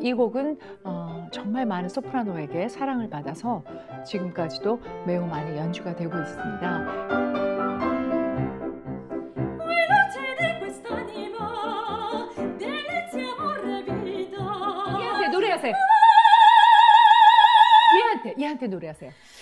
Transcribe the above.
이 곡은 정말 많은 소프라노에게 사랑을 받아서 지금까지도 매우 많이 연주가 되고 있습니다. 얘한테 노래하세요. 얘한테 노래하세요.